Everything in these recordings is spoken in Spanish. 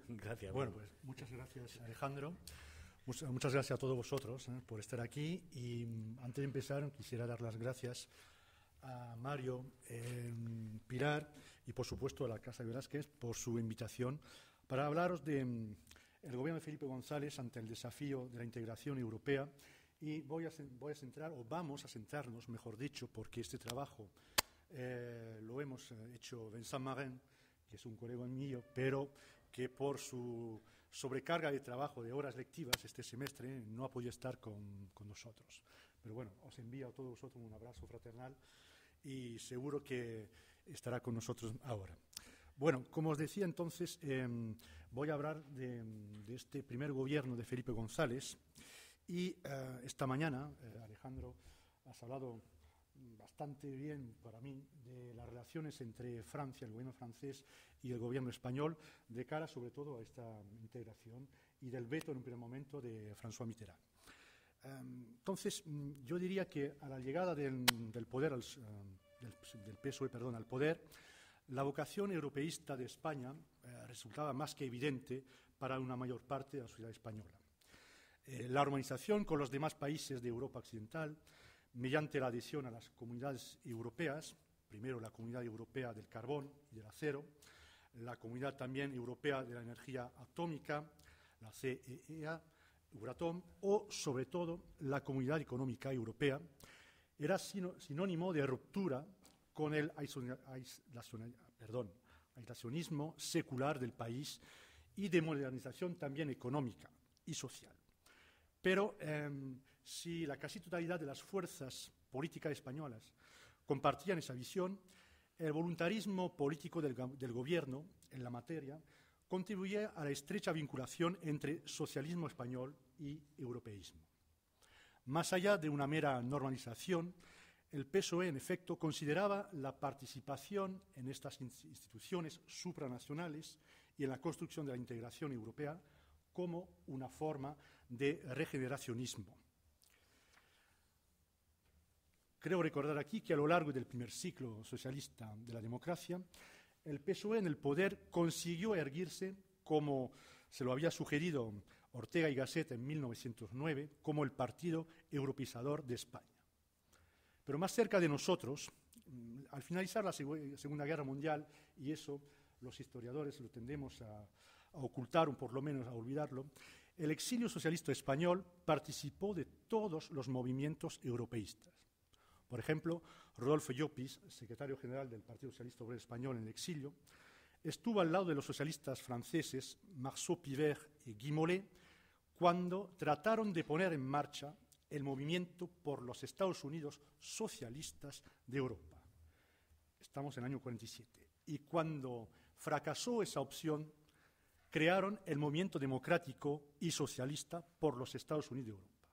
Gracias. Bueno, pues muchas gracias, Alejandro. Muchas gracias a todos vosotros por estar aquí. Y antes de empezar, quisiera dar las gracias a Mario, Pilar y, por supuesto, a la Casa de Velázquez por su invitación para hablaros de el gobierno de Felipe González ante el desafío de la integración europea. Y voy a centrar, o vamos a centrarnos, mejor dicho, porque este trabajo lo hemos hecho Vincent Marin, que es un colega mío, pero que por su sobrecarga de trabajo, de horas lectivas este semestre, no ha podido estar con nosotros. Pero bueno, os envío a todos vosotros un abrazo fraternal y seguro que estará con nosotros ahora. Bueno, como os decía entonces, voy a hablar de este primer gobierno de Felipe González y esta mañana, Alejandro, has hablado bastante bien para mí de las relaciones entre Francia, el gobierno francés y el gobierno español de cara sobre todo a esta integración y del veto en un primer momento de François Mitterrand. Entonces, yo diría que a la llegada del poder, del PSOE, al poder, la vocación europeísta de España resultaba más que evidente para una mayor parte de la sociedad española. La armonización con los demás países de Europa occidental, mediante la adhesión a las comunidades europeas, primero la Comunidad Europea del Carbón y del Acero, la Comunidad también Europea de la Energía Atómica, la CEA, Euratom, o sobre todo la Comunidad Económica Europea, era sinónimo de ruptura con el aislacionismo secular del país y de modernización también económica y social. Pero si la casi totalidad de las fuerzas políticas españolas compartían esa visión, el voluntarismo político del gobierno en la materia contribuía a la estrecha vinculación entre socialismo español y europeísmo. Más allá de una mera normalización, el PSOE, en efecto, consideraba la participación en estas instituciones supranacionales y en la construcción de la integración europea como una forma de regeneracionismo. Creo recordar aquí que a lo largo del primer ciclo socialista de la democracia, el PSOE en el poder consiguió erguirse, como se lo había sugerido Ortega y Gasset en 1909, como el partido europeizador de España. Pero más cerca de nosotros, al finalizar la Segunda Guerra Mundial, y eso los historiadores lo tendemos a ocultar o por lo menos a olvidarlo, el exilio socialista español participó de todos los movimientos europeístas. Por ejemplo, Rodolfo Llopis, secretario general del Partido Socialista Obrero Español en el exilio, estuvo al lado de los socialistas franceses Marceau Pivert y Guy Mollet cuando trataron de poner en marcha el movimiento por los Estados Unidos socialistas de Europa. Estamos en el año 47. Y cuando fracasó esa opción, crearon el movimiento democrático y socialista por los Estados Unidos de Europa.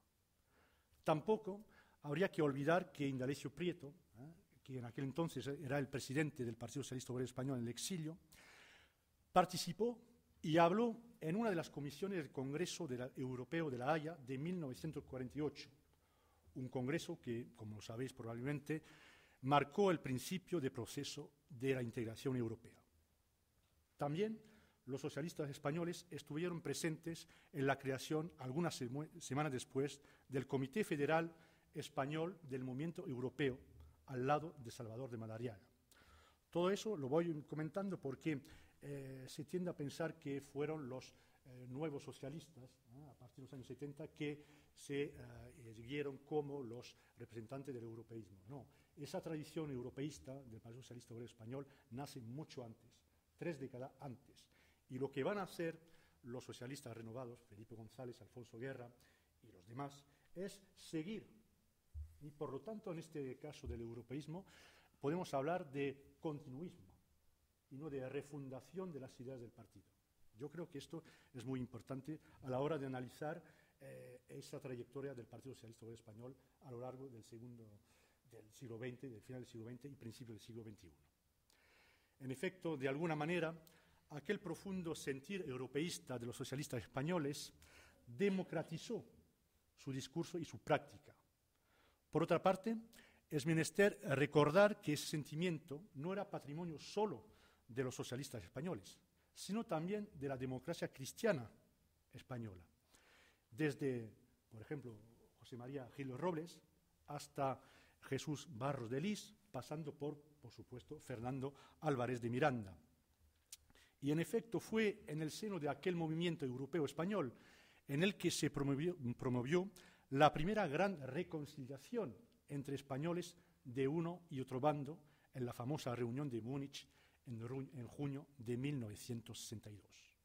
Tampoco habría que olvidar que Indalecio Prieto, que en aquel entonces era el presidente del Partido Socialista Obrero Español en el exilio, participó y habló en una de las comisiones del Congreso Europeo de La Haya de 1948, un congreso que, como sabéis probablemente, marcó el principio de proceso de la integración europea. También los socialistas españoles estuvieron presentes en la creación, algunas semanas después, del Comité Federal Español del Movimiento Europeo, al lado de Salvador de Madariaga. Todo eso lo voy comentando porque se tiende a pensar que fueron los nuevos socialistas, a partir de los años 70, que se erguieron como los representantes del europeísmo. No, esa tradición europeísta del Partido Socialista Obrero Español nace mucho antes, 3 décadas antes. Y lo que van a hacer los socialistas renovados, Felipe González, Alfonso Guerra y los demás, es seguir. Y por lo tanto, en este caso del europeísmo, podemos hablar de continuismo y no de refundación de las ideas del partido. Yo creo que esto es muy importante a la hora de analizar esa trayectoria del Partido Socialista Obrero Español a lo largo del siglo XX, del final del siglo XX y principio del siglo XXI. En efecto, de alguna manera, aquel profundo sentir europeísta de los socialistas españoles democratizó su discurso y su práctica. Por otra parte, es menester recordar que ese sentimiento no era patrimonio solo de los socialistas españoles, sino también de la democracia cristiana española. Desde, por ejemplo, José María Gil Robles hasta Jesús Barros de Lis, pasando por supuesto, Fernando Álvarez de Miranda. Y en efecto fue en el seno de aquel movimiento europeo español en el que se promovió la primera gran reconciliación entre españoles de uno y otro bando en la famosa reunión de Múnich en junio de 1962.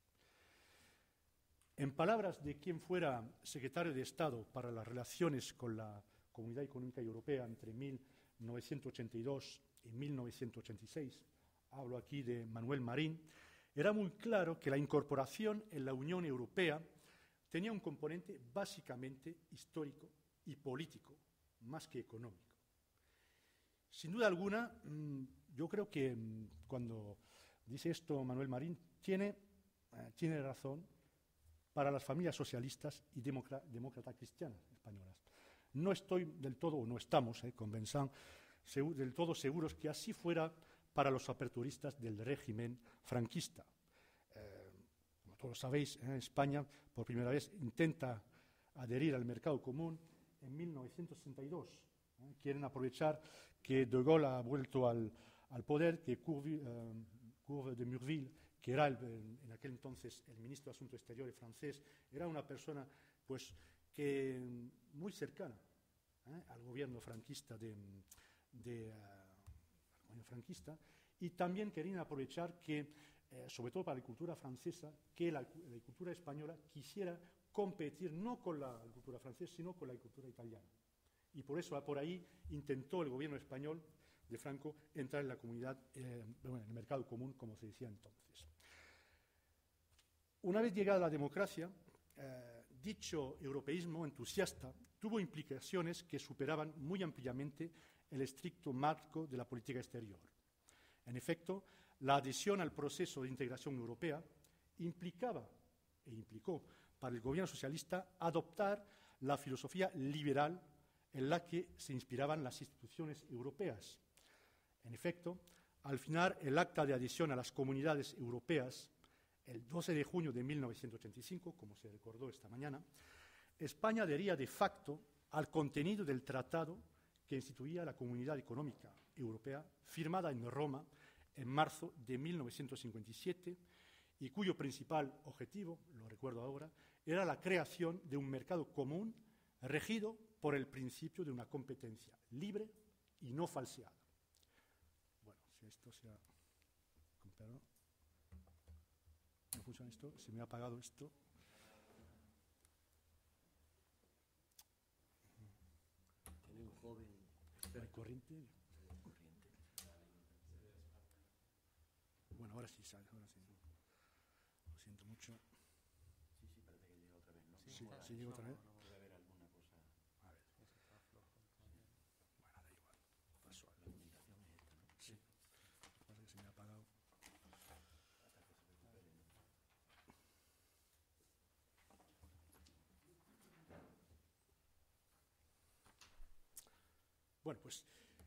En palabras de quien fuera secretario de Estado para las relaciones con la Comunidad Económica Europea entre 1982 y 1986, hablo aquí de Manuel Marín, era muy claro que la incorporación en la Unión Europea tenía un componente básicamente histórico y político, más que económico. Sin duda alguna, yo creo que cuando dice esto Manuel Marín, tiene razón para las familias socialistas y demócratas cristianas españolas. No estoy del todo, o no estamos, con Vincent, del todo seguros que así fuera para los aperturistas del régimen franquista. Como todos sabéis, España por primera vez intenta adherir al mercado común en 1962. Quieren aprovechar que De Gaulle ha vuelto al poder, que Cour de Murville, que era en aquel entonces el ministro de Asuntos Exteriores francés, era una persona pues, que muy cercana al gobierno franquista y también querían aprovechar que, sobre todo para la cultura francesa, que la cultura española quisiera competir no con la cultura francesa, sino con la cultura italiana. Y por eso, por ahí, intentó el gobierno español de Franco entrar en la comunidad, en el mercado común, como se decía entonces. Una vez llegada la democracia, dicho europeísmo entusiasta tuvo implicaciones que superaban muy ampliamente el estricto marco de la política exterior. En efecto, la adhesión al proceso de integración europea implicaba e implicó para el gobierno socialista adoptar la filosofía liberal en la que se inspiraban las instituciones europeas. En efecto, al final, el acta de adhesión a las comunidades europeas, el 12 de junio de 1985, como se recordó esta mañana, España adhería de facto al contenido del tratado que instituía la Comunidad Económica Europea, firmada en Roma en marzo de 1957, y cuyo principal objetivo, lo recuerdo ahora, era la creación de un mercado común regido por el principio de una competencia libre y no falseada. Bueno, si esto se ha... Perdón. ¿No funciona esto? Se me ha apagado esto. Tiene un joven corriente. Bueno, ahora sí sale, ahora sí. Lo siento mucho. Sí, parece que llega otra vez, ¿no? Sí, sí llega otra vez. Debe haber alguna cosa. A ver. Bueno, da igual. Paso a... La comunicación es esta, ¿no? Sí. Pasa que se me ha apagado. Hasta que se recupere, ¿no? Bueno, pues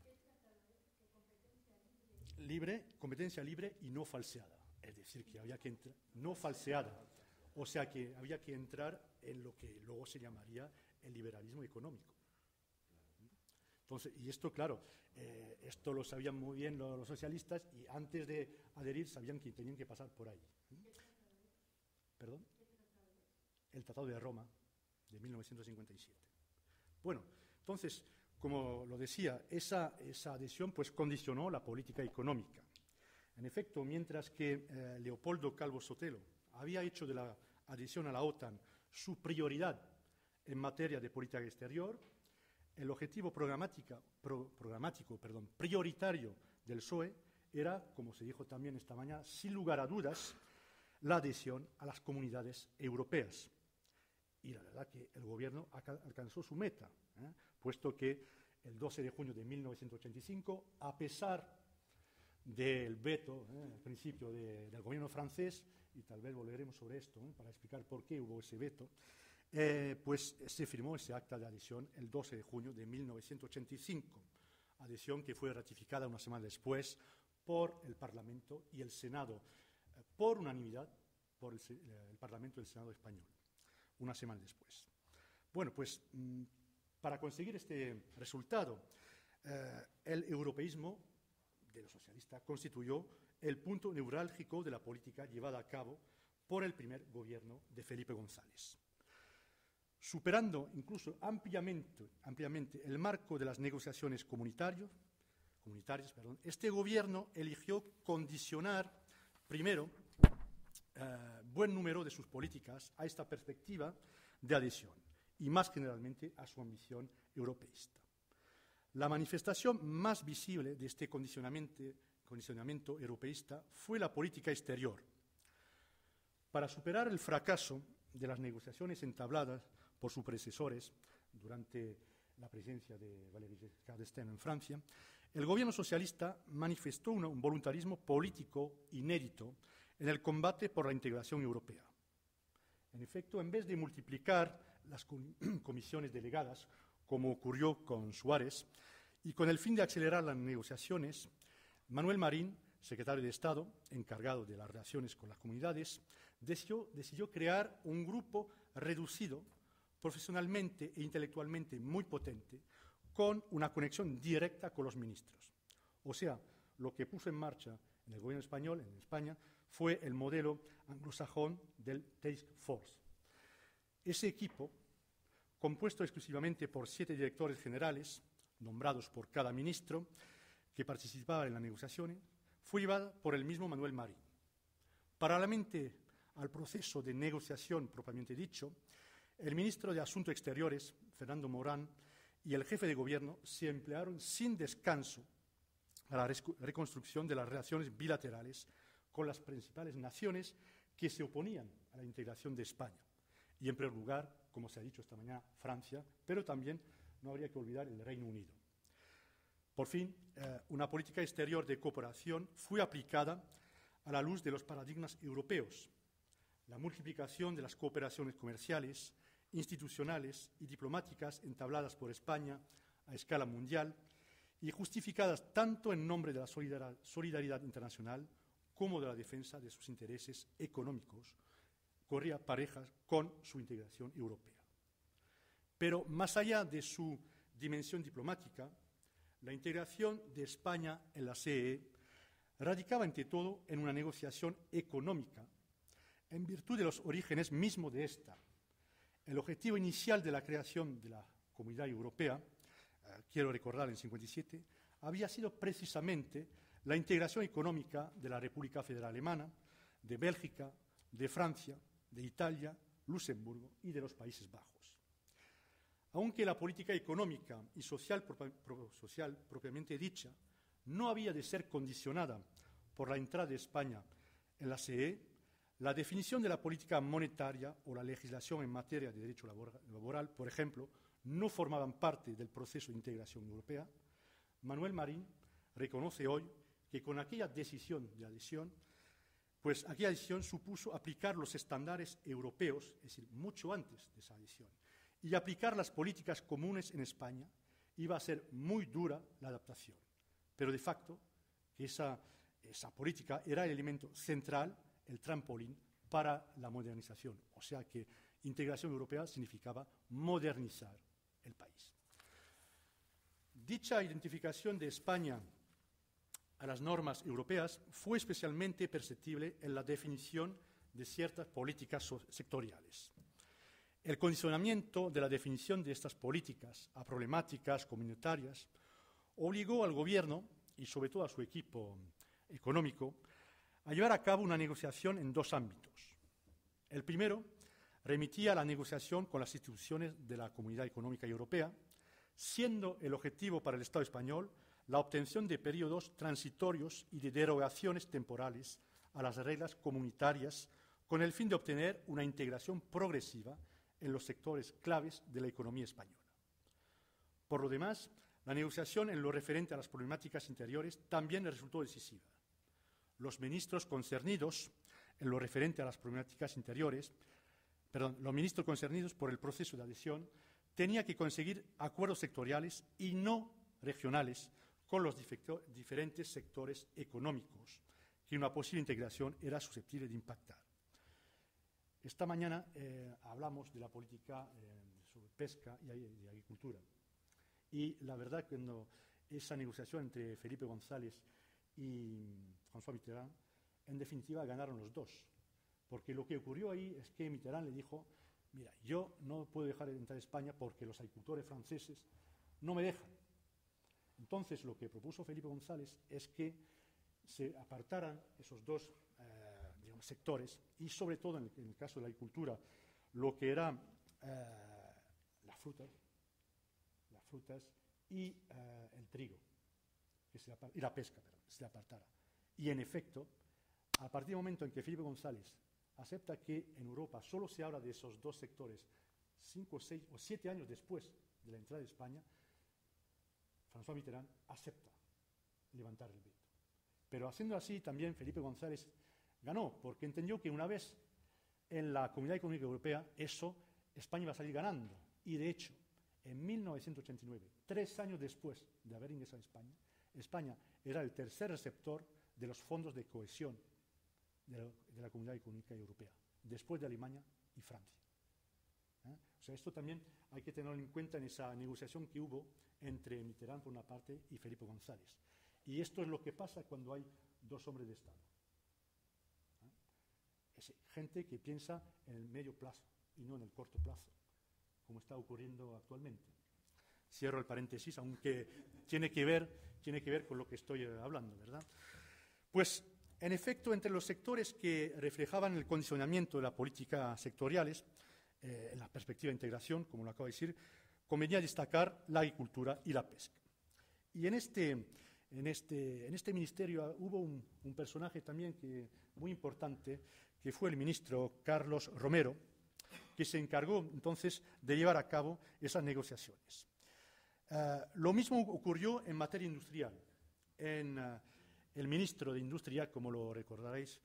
competencia libre y no falseada. Es decir, que había que entrar, no falseada. O sea que había que entrar en lo que luego se llamaría el liberalismo económico. Entonces, y esto, claro, esto lo sabían muy bien los socialistas y antes de adherir sabían que tenían que pasar por ahí. ¿Perdón? El Tratado de Roma de 1957. Bueno, entonces, como lo decía, esa adhesión pues condicionó la política económica. En efecto, mientras que Leopoldo Calvo Sotelo había hecho de la adhesión a la OTAN su prioridad en materia de política exterior, el objetivo prioritario del PSOE era, como se dijo también esta mañana, sin lugar a dudas, la adhesión a las comunidades europeas. Y la verdad que el gobierno alcanzó su meta, puesto que el 12 de junio de 1985, a pesar del veto, al principio del gobierno francés, y tal vez volveremos sobre esto para explicar por qué hubo ese veto, pues se firmó ese acta de adhesión el 12 de junio de 1985, adhesión que fue ratificada una semana después por el Parlamento y el Senado por unanimidad por el Parlamento del Senado español, una semana después. Bueno, pues para conseguir este resultado, el europeísmo de los socialistas constituyó el punto neurálgico de la política llevada a cabo por el primer gobierno de Felipe González. Superando incluso ampliamente el marco de las negociaciones comunitarias, este gobierno eligió condicionar primero buen número de sus políticas a esta perspectiva de adhesión y más generalmente a su ambición europeísta. La manifestación más visible de este condicionamiento europeísta fue la política exterior. Para superar el fracaso de las negociaciones entabladas por sus predecesores durante la presidencia de Valéry Giscard d'Estaing en Francia, el gobierno socialista manifestó un voluntarismo político inédito en el combate por la integración europea. En efecto, en vez de multiplicar las comisiones delegadas, como ocurrió con Suárez, y con el fin de acelerar las negociaciones, Manuel Marín, secretario de Estado, encargado de las relaciones con las comunidades, decidió crear un grupo reducido, profesionalmente e intelectualmente muy potente, con una conexión directa con los ministros. O sea, lo que puso en marcha en el gobierno español, en España, fue el modelo anglosajón del Task Force. Ese equipo, compuesto exclusivamente por 7 directores generales, nombrados por cada ministro que participaba en las negociaciones, fue llevado por el mismo Manuel Marín. Paralelamente al proceso de negociación propiamente dicho, el ministro de Asuntos Exteriores, Fernando Morán, y el jefe de gobierno se emplearon sin descanso a la reconstrucción de las relaciones bilaterales con las principales naciones que se oponían a la integración de España. Y en primer lugar, como se ha dicho esta mañana, Francia, pero también no habría que olvidar el Reino Unido. Por fin, una política exterior de cooperación fue aplicada a la luz de los paradigmas europeos. La multiplicación de las cooperaciones comerciales, institucionales y diplomáticas entabladas por España a escala mundial y justificadas tanto en nombre de la solidaridad internacional como de la defensa de sus intereses económicos, corría parejas con su integración europea. Pero más allá de su dimensión diplomática, la integración de España en la CEE radicaba ante todo en una negociación económica en virtud de los orígenes mismos de esta. El objetivo inicial de la creación de la Comunidad Europea, quiero recordar en 1957, había sido precisamente la integración económica de la República Federal Alemana, de Bélgica, de Francia, de Italia, Luxemburgo y de los Países Bajos. Aunque la política económica y social propiamente dicha no había de ser condicionada por la entrada de España en la CEE, la definición de la política monetaria o la legislación en materia de derecho laboral, por ejemplo, no formaban parte del proceso de integración europea. Manuel Marín reconoce hoy que con aquella decisión de adhesión, pues aquella decisión supuso aplicar los estándares europeos, es decir, mucho antes de esa adhesión, y aplicar las políticas comunes en España. Iba a ser muy dura la adaptación, pero de facto que esa política era el elemento central, el trampolín para la modernización. O sea que integración europea significaba modernizar el país. Dicha identificación de España a las normas europeas fue especialmente perceptible en la definición de ciertas políticas sectoriales. El condicionamiento de la definición de estas políticas a problemáticas comunitarias obligó al gobierno y sobre todo a su equipo económico a llevar a cabo una negociación en 2 ámbitos. El primero remitía a la negociación con las instituciones de la Comunidad Económica Europea, siendo el objetivo para el Estado español la obtención de periodos transitorios y de derogaciones temporales a las reglas comunitarias con el fin de obtener una integración progresiva en los sectores claves de la economía española. Por lo demás, la negociación en lo referente a las problemáticas interiores también resultó decisiva. Los ministros concernidos en lo referente a las problemáticas interiores, los ministros concernidos por el proceso de adhesión tenían que conseguir acuerdos sectoriales y no regionales con los diferentes sectores económicos que una posible integración era susceptible de impactar. Esta mañana hablamos de la política sobre pesca y de agricultura. Y la verdad, cuando esa negociación entre Felipe González y François Mitterrand, en definitiva ganaron los dos. Porque lo que ocurrió ahí es que Mitterrand le dijo: mira, yo no puedo dejar de entrar a España porque los agricultores franceses no me dejan. Entonces, lo que propuso Felipe González es que se apartaran esos dos sectores, y sobre todo en el caso de la agricultura, lo que eran las frutas y el trigo, y la pesca, se apartara. Y en efecto, a partir del momento en que Felipe González acepta que en Europa solo se habla de esos dos sectores 5, 6 o 7 años después de la entrada de España, François Mitterrand acepta levantar el veto. Pero haciendo así también Felipe González ganó, porque entendió que una vez en la Comunidad Económica Europea, España iba a salir ganando. Y de hecho, en 1989, 3 años después de haber ingresado a España, España era el tercer receptor de los fondos de cohesión de la Comunidad Económica Europea, después de Alemania y Francia. O sea, esto también hay que tenerlo en cuenta en esa negociación que hubo entre Mitterrand por una parte y Felipe González. Y esto es lo que pasa cuando hay dos hombres de Estado. Es gente que piensa en el medio plazo y no en el corto plazo, como está ocurriendo actualmente. Cierro el paréntesis, aunque tiene que ver con lo que estoy hablando, ¿verdad? Pues, en efecto, entre los sectores que reflejaban el condicionamiento de la política sectoriales, en la perspectiva de integración, como lo acabo de decir, convenía destacar la agricultura y la pesca. Y en este ministerio hubo un personaje también muy importante, que fue el ministro Carlos Romero, que se encargó entonces de llevar a cabo esas negociaciones. Lo mismo ocurrió en materia industrial. El ministro de Industria, como lo recordaréis,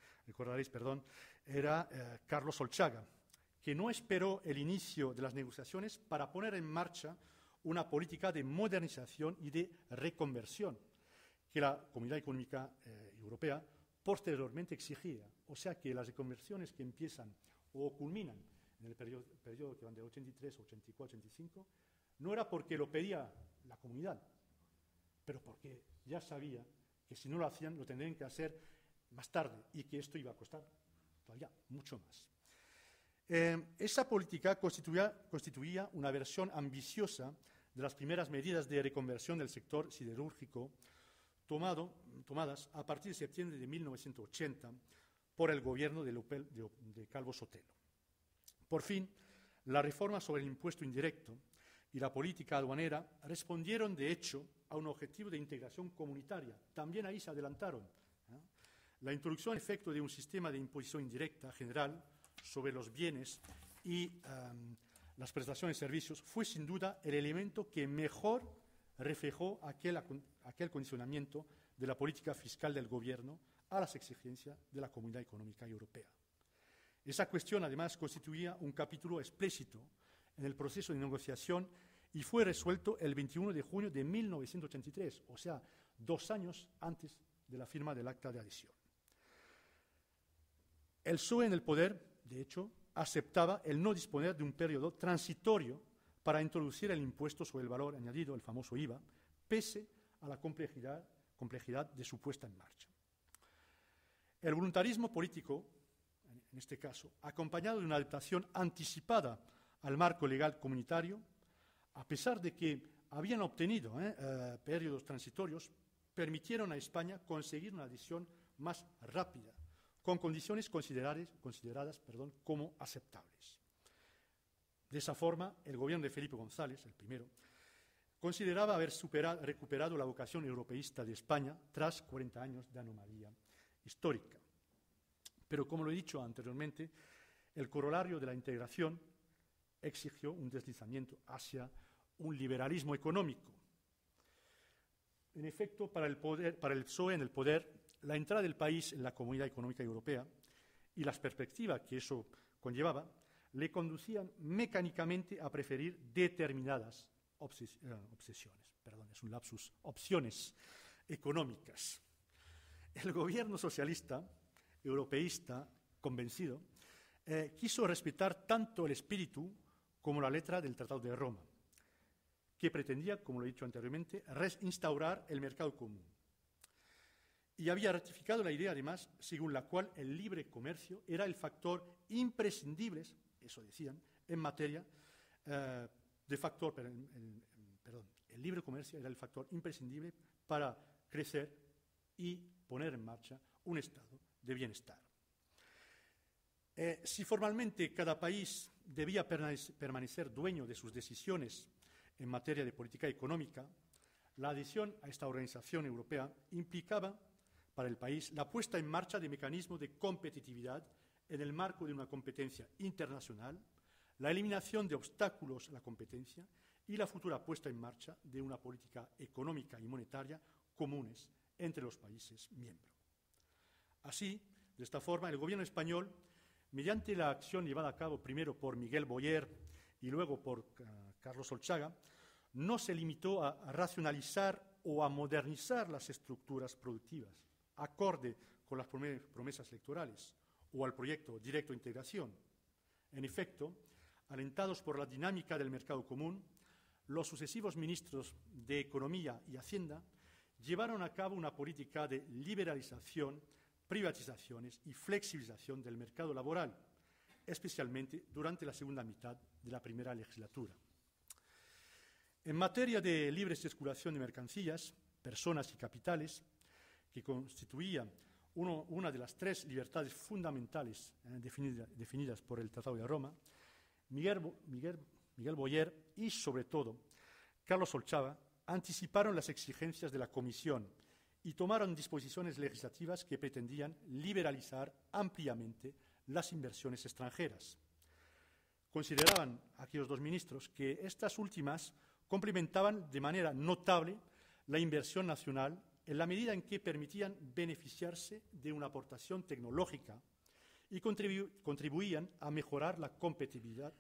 era Carlos Olchaga, que no esperó el inicio de las negociaciones para poner en marcha una política de modernización y de reconversión que la Comunidad Económica Europea posteriormente exigía. O sea que las reconversiones que empiezan o culminan en el periodo que van de 83, 84, 85, no era porque lo pedía la comunidad, pero porque ya sabía que si no lo hacían lo tendrían que hacer más tarde y que esto iba a costar todavía mucho más. Esa política constituía una versión ambiciosa de las primeras medidas de reconversión del sector siderúrgico tomadas a partir de septiembre de 1980 por el gobierno de Calvo Sotelo. Por fin, la reforma sobre el impuesto indirecto y la política aduanera respondieron, de hecho, a un objetivo de integración comunitaria. También ahí se adelantaron. La introducción, en efecto, de un sistema de imposición indirecta general sobre los bienes y las prestaciones de servicios fue, sin duda, el elemento que mejor reflejó aquel condicionamiento de la política fiscal del gobierno a las exigencias de la Comunidad Económica Europea. Esa cuestión, además, constituía un capítulo explícito en el proceso de negociación y fue resuelto el 21 de junio de 1983, o sea, 2 años antes de la firma del acta de adhesión. El PSOE en el poder, de hecho, aceptaba el no disponer de un periodo transitorio para introducir el impuesto sobre el valor añadido, el famoso IVA, pese a la complejidad de su puesta en marcha. El voluntarismo político, en este caso, acompañado de una adaptación anticipada al marco legal comunitario, a pesar de que habían obtenido periodos transitorios, permitieron a España conseguir una adhesión más rápida, con condiciones consideradas como aceptables. De esa forma, el gobierno de Felipe González, el primero, consideraba haber recuperado la vocación europeísta de España tras 40 años de anomalía histórica. Pero, como lo he dicho anteriormente, el corolario de la integración exigió un deslizamiento hacia un liberalismo económico. En efecto, para el PSOE en el poder, la entrada del país en la Comunidad Económica Europea y las perspectivas que eso conllevaba le conducían mecánicamente a preferir determinadas opciones económicas. El gobierno socialista, europeísta, convencido, quiso respetar tanto el espíritu como la letra del Tratado de Roma, que pretendía, como lo he dicho anteriormente, reinstaurar el mercado común. Y había ratificado la idea, además, según la cual el libre comercio era el factor imprescindible, eso decían, en materia el libre comercio era el factor imprescindible para crecer y poner en marcha un estado de bienestar. Si formalmente cada país debía permanecer dueño de sus decisiones en materia de política económica, la adhesión a esta organización europea implicaba para el país la puesta en marcha de mecanismos de competitividad en el marco de una competencia internacional, la eliminación de obstáculos a la competencia y la futura puesta en marcha de una política económica y monetaria comunes entre los países miembros. Así, de esta forma, el gobierno español, mediante la acción llevada a cabo primero por Miguel Boyer y luego por Carlos Solchaga, no se limitó a racionalizar o a modernizar las estructuras productivas, acorde con las promesas electorales o al proyecto Directo Integración. En efecto, alentados por la dinámica del mercado común, los sucesivos ministros de Economía y Hacienda llevaron a cabo una política de liberalización, privatizaciones y flexibilización del mercado laboral, especialmente durante la segunda mitad de la primera legislatura. En materia de libre circulación de mercancías, personas y capitales, que constituían una de las tres libertades fundamentales definidas por el Tratado de Roma, Miguel Boyer y, sobre todo, Carlos Solchaga anticiparon las exigencias de la Comisión y tomaron disposiciones legislativas que pretendían liberalizar ampliamente las inversiones extranjeras. Consideraban aquellos dos ministros que estas últimas complementaban de manera notable la inversión nacional en la medida en que permitían beneficiarse de una aportación tecnológica y contribuían a mejorar la competitividad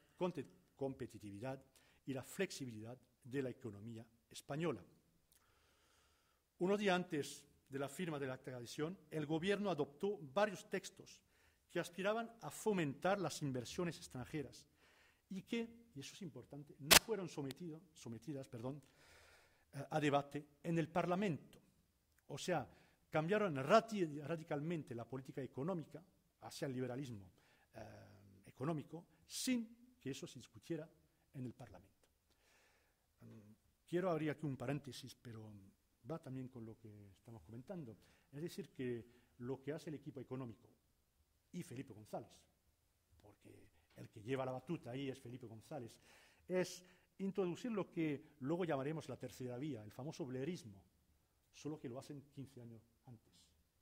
y la flexibilidad de la economía española. Unos días antes de la firma del acta de adhesión, el Gobierno adoptó varios textos que aspiraban a fomentar las inversiones extranjeras y que, y eso es importante, no fueron sometidas a debate en el Parlamento. O sea, cambiaron radicalmente la política económica hacia el liberalismo económico sin que eso se discutiera en el Parlamento. Quiero abrir aquí un paréntesis, pero va también con lo que estamos comentando. Es decir, que lo que hace el equipo económico y Felipe González, porque el que lleva la batuta ahí es Felipe González, es introducir lo que luego llamaremos la tercera vía, el famoso blairismo, solo que lo hacen 15 años antes.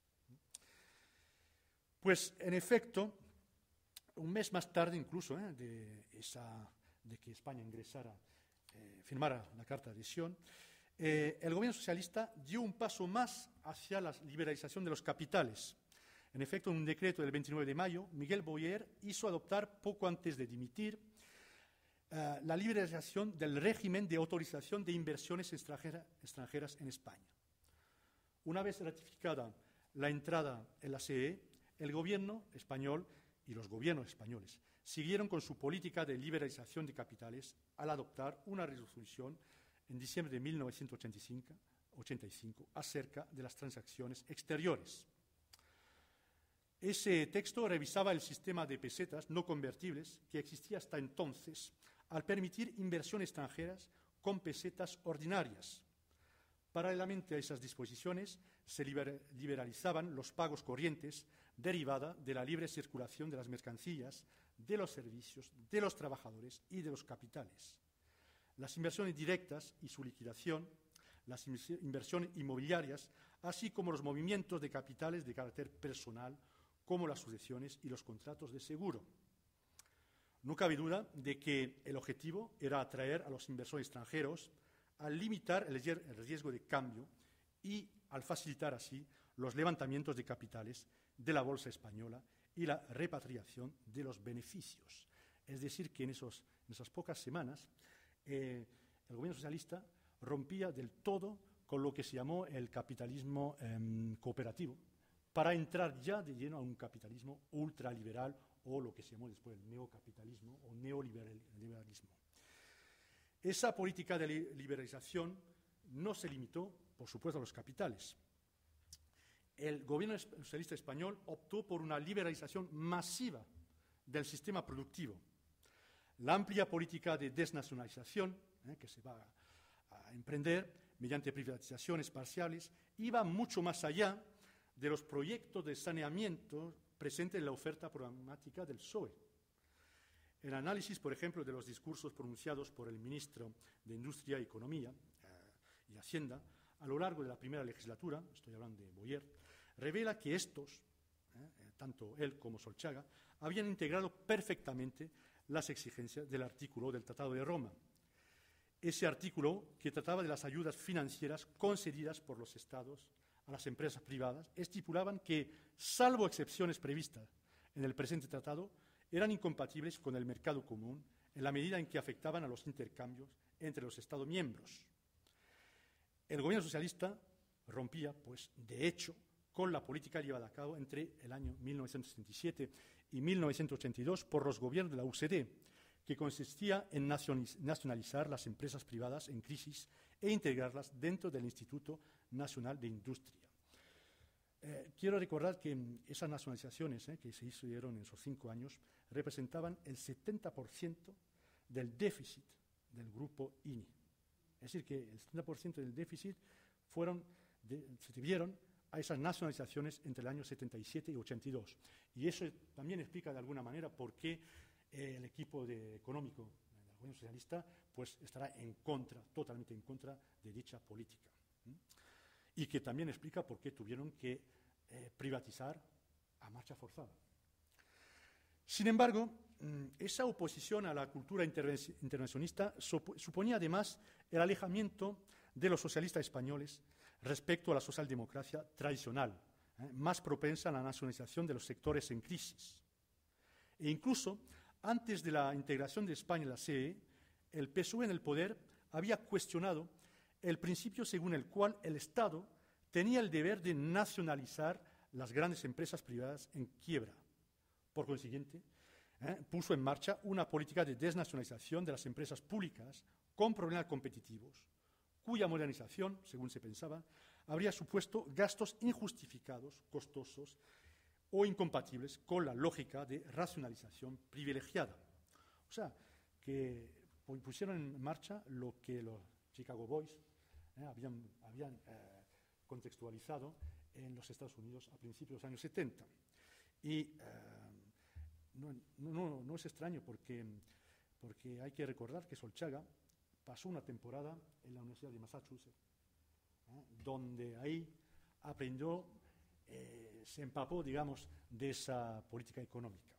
Pues, en efecto, un mes más tarde incluso de que España firmara la Carta de Adhesión, el gobierno socialista dio un paso más hacia la liberalización de los capitales. En efecto, en un decreto del 29 de mayo, Miguel Boyer hizo adoptar, poco antes de dimitir, la liberalización del régimen de autorización de inversiones extranjeras en España. Una vez ratificada la entrada en la CEE, el gobierno español y los gobiernos españoles siguieron con su política de liberalización de capitales al adoptar una resolución en diciembre de 1985 acerca de las transacciones exteriores. Ese texto revisaba el sistema de pesetas no convertibles que existía hasta entonces al permitir inversiones extranjeras con pesetas ordinarias. Paralelamente a esas disposiciones, se liberalizaban los pagos corrientes derivada de la libre circulación de las mercancías, de los servicios, de los trabajadores y de los capitales. Las inversiones directas y su liquidación, las inversiones inmobiliarias, así como los movimientos de capitales de carácter personal, como las sucesiones y los contratos de seguro. No cabe duda de que el objetivo era atraer a los inversores extranjeros al limitar el riesgo de cambio y al facilitar así los levantamientos de capitales de la bolsa española y la repatriación de los beneficios. Es decir, que en esas pocas semanas el gobierno socialista rompía del todo con lo que se llamó el capitalismo cooperativo, para entrar ya de lleno a un capitalismo ultraliberal o lo que se llamó después el neocapitalismo o neoliberalismo. Esa política de liberalización no se limitó, por supuesto, a los capitales. El gobierno socialista español optó por una liberalización masiva del sistema productivo. La amplia política de desnacionalización que se va a emprender mediante privatizaciones parciales iba mucho más allá de los proyectos de saneamiento presentes en la oferta programática del PSOE. El análisis, por ejemplo, de los discursos pronunciados por el ministro de Industria, Economía y Hacienda a lo largo de la primera legislatura, estoy hablando de Boyer, revela que estos, tanto él como Solchaga, habían integrado perfectamente las exigencias del artículo del Tratado de Roma. Ese artículo que trataba de las ayudas financieras concedidas por los Estados a las empresas privadas estipulaban que, salvo excepciones previstas en el presente tratado, eran incompatibles con el mercado común en la medida en que afectaban a los intercambios entre los Estados miembros. El gobierno socialista rompía, pues, de hecho, con la política llevada a cabo entre el año 1977 y 1982 por los gobiernos de la UCD, que consistía en nacionalizar las empresas privadas en crisis e integrarlas dentro del Instituto Nacional de Industria. Quiero recordar que esas nacionalizaciones que se hicieron en esos 5 años representaban el 70% del déficit del grupo INI. Es decir, que el 70% del déficit se debieron a esas nacionalizaciones entre el año 77 y 82. Y eso también explica de alguna manera por qué el equipo económico del gobierno socialista pues, estará totalmente en contra de dicha política. Y que también explica por qué tuvieron que privatizar a marcha forzada. Sin embargo, esa oposición a la cultura intervencionista suponía además el alejamiento de los socialistas españoles respecto a la socialdemocracia tradicional, más propensa a la nacionalización de los sectores en crisis. E incluso, antes de la integración de España en la CEE, el PSOE en el poder había cuestionado el principio según el cual el Estado tenía el deber de nacionalizar las grandes empresas privadas en quiebra. Por consiguiente, puso en marcha una política de desnacionalización de las empresas públicas con problemas competitivos, cuya modernización, según se pensaba, habría supuesto gastos injustificados, costosos o incompatibles con la lógica de racionalización privilegiada. O sea, que pusieron en marcha lo que los Chicago Boys habían contextualizado en los Estados Unidos a principios de los años 70. Y no es extraño porque hay que recordar que Solchaga pasó una temporada en la Universidad de Massachusetts, donde ahí aprendió, se empapó, digamos, de esa política económica.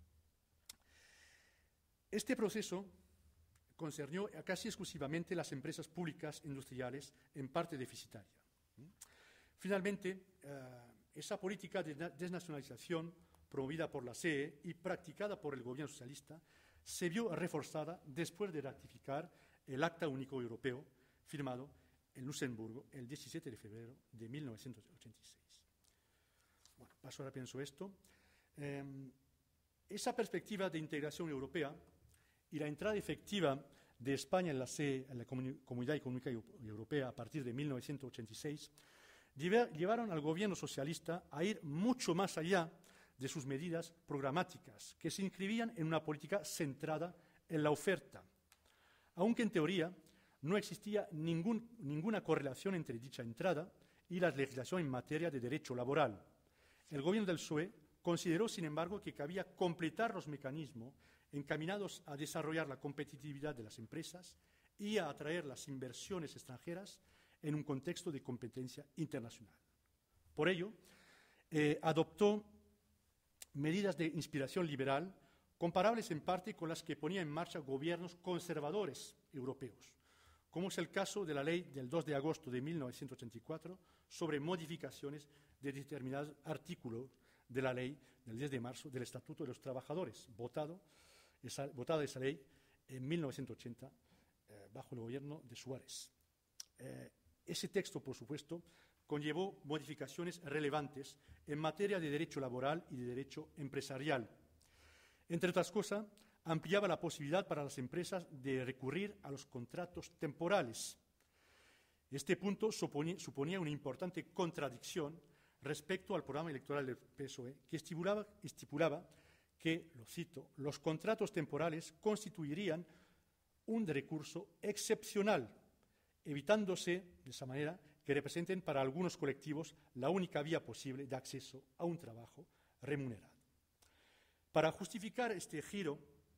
Este proceso concernió casi exclusivamente las empresas públicas industriales, en parte deficitarias. Finalmente, esa política de desnacionalización promovida por la CEE y practicada por el gobierno socialista se vio reforzada después de ratificar el Acta Único Europeo firmado en Luxemburgo el 17 de febrero de 1986. Bueno, paso ahora pienso esto. Esa perspectiva de integración europea y la entrada efectiva de España en la CEE, en la Comunidad Económica Europea, a partir de 1986, llevaron al gobierno socialista a ir mucho más allá de sus medidas programáticas, que se inscribían en una política centrada en la oferta, aunque en teoría no existía ninguna correlación entre dicha entrada y la legislación en materia de derecho laboral. El gobierno del PSOE consideró, sin embargo, que cabía completar los mecanismos encaminados a desarrollar la competitividad de las empresas y a atraer las inversiones extranjeras en un contexto de competencia internacional. Por ello, adoptó medidas de inspiración liberal comparables en parte con las que ponía en marcha gobiernos conservadores europeos, como es el caso de la ley del 2 de agosto de 1984 sobre modificaciones de determinados artículos de la ley del 10 de marzo del Estatuto de los Trabajadores, votada esa ley en 1980 bajo el gobierno de Suárez. Ese texto, por supuesto, conllevó modificaciones relevantes en materia de derecho laboral y de derecho empresarial. Entre otras cosas, ampliaba la posibilidad para las empresas de recurrir a los contratos temporales. Este punto suponía una importante contradicción respecto al programa electoral del PSOE, que estipulaba que, lo cito, los contratos temporales constituirían un recurso excepcional, evitándose, de esa manera, que representen para algunos colectivos la única vía posible de acceso a un trabajo remunerado. Para justificar este giro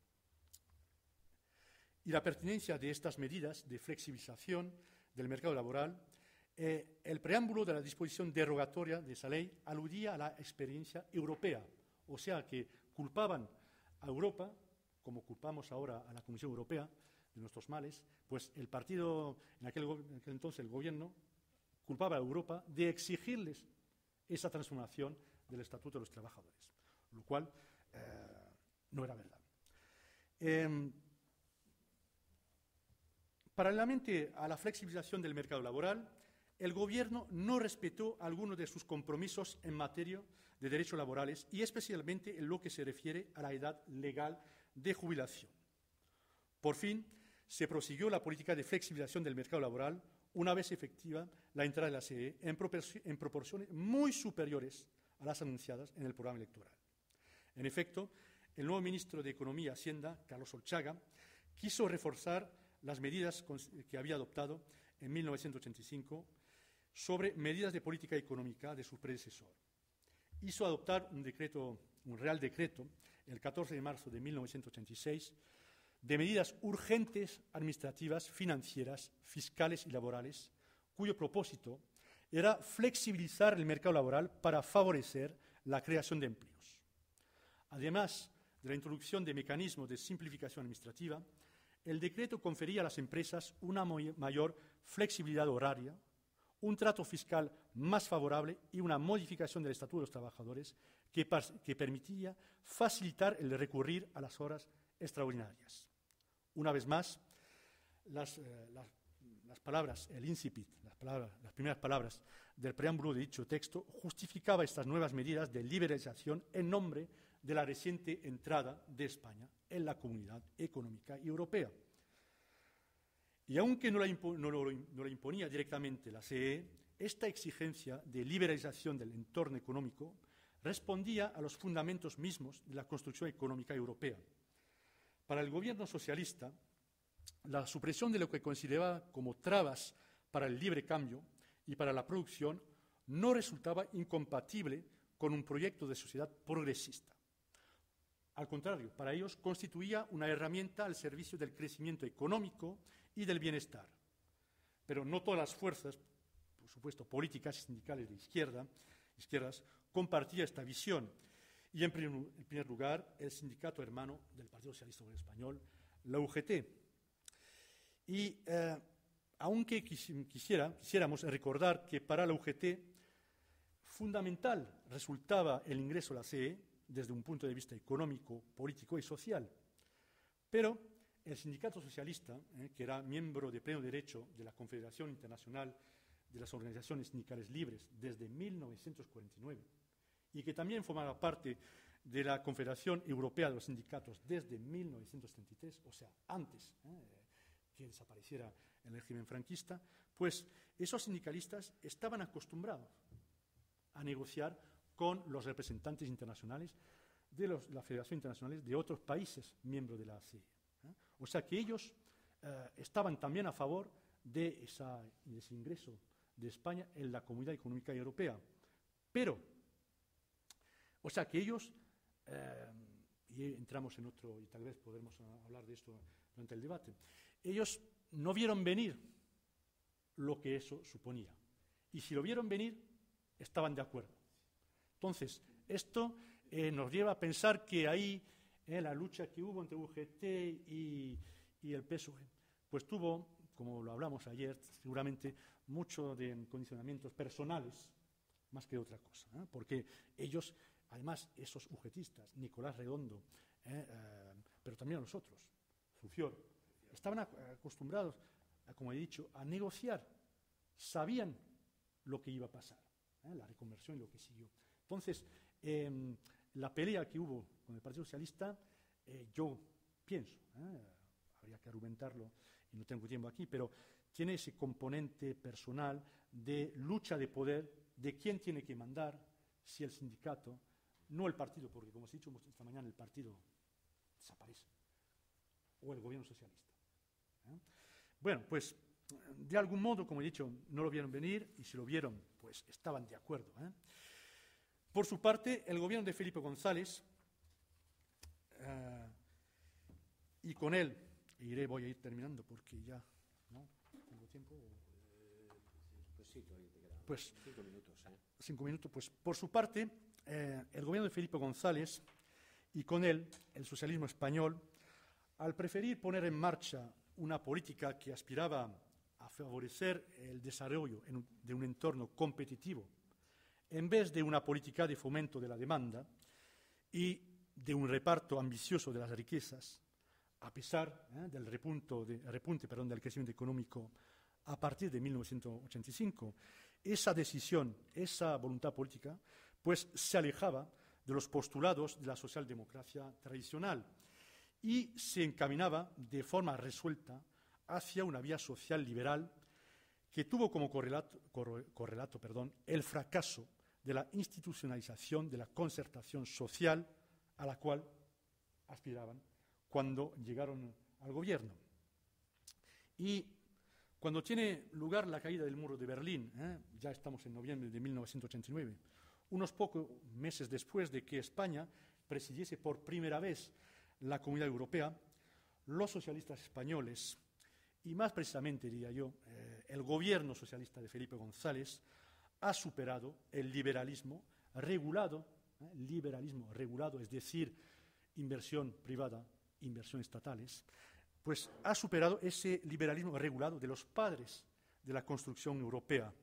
y la pertinencia de estas medidas de flexibilización del mercado laboral, el preámbulo de la disposición derogatoria de esa ley aludía a la experiencia europea, o sea que culpaban a Europa, como culpamos ahora a la Comisión Europea de nuestros males, pues el partido, en aquel entonces el gobierno, culpaba a Europa de exigirles esa transformación del Estatuto de los Trabajadores, lo cual no era verdad. Paralelamente a la flexibilización del mercado laboral, el Gobierno no respetó algunos de sus compromisos en materia de derechos laborales y especialmente en lo que se refiere a la edad legal de jubilación. Por fin, se prosiguió la política de flexibilización del mercado laboral una vez efectiva la entrada de la CEE en proporciones muy superiores a las anunciadas en el programa electoral. En efecto, el nuevo ministro de Economía y Hacienda, Carlos Olchaga, quiso reforzar las medidas que había adoptado en 1985 sobre medidas de política económica de su predecesor. Hizo adoptar un Real Decreto, el 14 de marzo de 1986, de medidas urgentes administrativas, financieras, fiscales y laborales, cuyo propósito era flexibilizar el mercado laboral para favorecer la creación de empleos. Además de la introducción de mecanismos de simplificación administrativa, el decreto confería a las empresas una mayor flexibilidad horaria, un trato fiscal más favorable y una modificación del Estatuto de los Trabajadores que permitía facilitar el recurrir a las horas extraordinarias. Una vez más, las palabras, el incipit, las primeras palabras del preámbulo de dicho texto justificaba estas nuevas medidas de liberalización en nombre de la reciente entrada de España en la Comunidad Económica Europea. Y aunque no la imponía directamente la CEE, esta exigencia de liberalización del entorno económico respondía a los fundamentos mismos de la construcción económica europea. Para el gobierno socialista, la supresión de lo que consideraba como trabas para el libre cambio y para la producción no resultaba incompatible con un proyecto de sociedad progresista. Al contrario, para ellos constituía una herramienta al servicio del crecimiento económico y del bienestar. Pero no todas las fuerzas, por supuesto, políticas y sindicales de izquierdas, compartían esta visión. Y en primer lugar, el sindicato hermano del Partido Socialista Obrero Español, la UGT. Y aunque quisiéramos recordar que para la UGT fundamental resultaba el ingreso a la CEE desde un punto de vista económico, político y social. Pero el sindicato socialista, que era miembro de pleno derecho de la Confederación Internacional de las Organizaciones Sindicales Libres desde 1949, y que también formaba parte de la Confederación Europea de los Sindicatos desde 1973, o sea, antes que desapareciera el régimen franquista, pues esos sindicalistas estaban acostumbrados a negociar con los representantes internacionales de la Federación Internacional de otros países miembros de la CEE. O sea que ellos estaban también a favor de ese ingreso de España en la Comunidad Económica Europea. Pero, o sea que ellos, y entramos en otro, y tal vez podremos hablar de esto durante el debate, ellos no vieron venir lo que eso suponía. Y si lo vieron venir, estaban de acuerdo. Entonces, esto nos lleva a pensar que ahí la lucha que hubo entre UGT y el PSOE, pues tuvo, como lo hablamos ayer, seguramente mucho de condicionamientos personales, más que otra cosa, porque ellos, además, esos UGTistas, Nicolás Redondo, pero también los otros, Sufior, estaban acostumbrados, como he dicho, a negociar, sabían lo que iba a pasar, la reconversión y lo que siguió. Entonces, la pelea que hubo con el Partido Socialista, yo pienso, habría que argumentarlo y no tengo tiempo aquí, pero tiene ese componente personal de lucha de poder, de quién tiene que mandar, si el sindicato, no el partido, porque como os he dicho esta mañana, el partido desaparece, o el gobierno socialista. Bueno, pues de algún modo, como he dicho, no lo vieron venir, y si lo vieron, pues estaban de acuerdo. Por su parte, el gobierno de Felipe González, y con él, voy a ir terminando porque ya, ¿no? ¿Tengo tiempo? Pues sí, todavía te quedan Pues 5 minutos. 5 minutos. Pues por su parte, el gobierno de Felipe González y con él el socialismo español, al preferir poner en marcha una política que aspiraba a favorecer el desarrollo de un entorno competitivo, en vez de una política de fomento de la demanda y de un reparto ambicioso de las riquezas, a pesar del repunte del crecimiento económico a partir de 1985, esa decisión, esa voluntad política, pues se alejaba de los postulados de la socialdemocracia tradicional y se encaminaba de forma resuelta hacia una vía social liberal que tuvo como correlato, el fracaso de la institucionalización de la concertación social a la cual aspiraban cuando llegaron al gobierno. Y cuando tiene lugar la caída del muro de Berlín, ya estamos en noviembre de 1989, unos pocos meses después de que España presidiese por primera vez la Comunidad Europea, los socialistas españoles, y más precisamente, diría yo, el gobierno socialista de Felipe González, ha superado el liberalismo regulado, es decir, inversión privada, inversión estatales, pues ha superado ese liberalismo regulado de los padres de la construcción europea,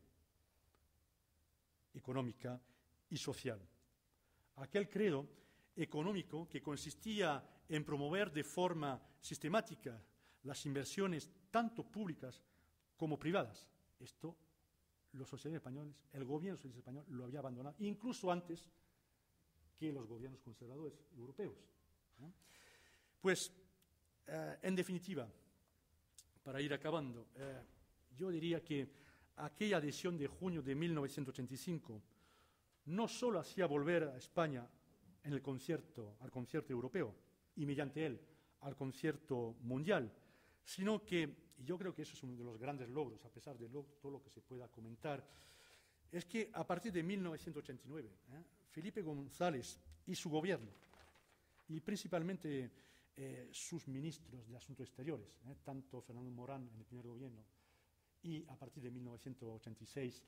económica y social. Aquel credo económico que consistía en promover de forma sistemática las inversiones tanto públicas como privadas. Esto los socialistas españoles, el gobierno socialista español lo había abandonado, incluso antes que los gobiernos conservadores europeos. Pues, en definitiva, para ir acabando, yo diría que aquella adhesión de junio de 1985 no solo hacía volver a España al concierto europeo y mediante él al concierto mundial, sino que, y yo creo que eso es uno de los grandes logros, a pesar de todo lo que se pueda comentar, es que a partir de 1989, Felipe González y su gobierno, y principalmente sus ministros de Asuntos Exteriores, tanto Fernando Morán en el primer gobierno y a partir de 1986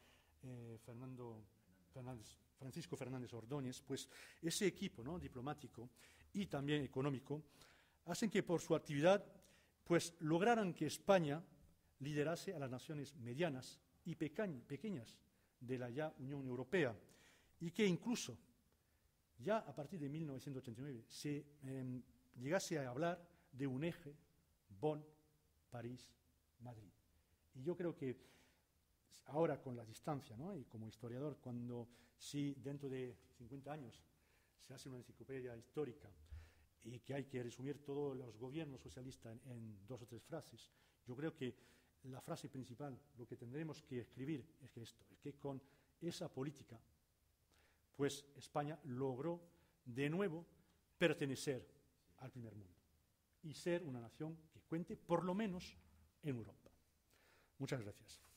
Francisco Fernández Ordóñez, pues ese equipo, ¿no?, diplomático y también económico, hacen que por su actividad pues lograran que España liderase a las naciones medianas y pequeñas de la ya Unión Europea y que incluso ya a partir de 1989 se llegase a hablar de un eje Bonn, París, Madrid. Y yo creo que ahora con la distancia, ¿no?, y como historiador, si dentro de 50 años se hace una enciclopedia histórica y que hay que resumir todos los gobiernos socialistas en 2 o 3 frases, yo creo que la frase principal, lo que tendremos que escribir es que con esa política, pues España logró de nuevo pertenecer al primer mundo y ser una nación que cuente por lo menos en Europa. Muchas gracias.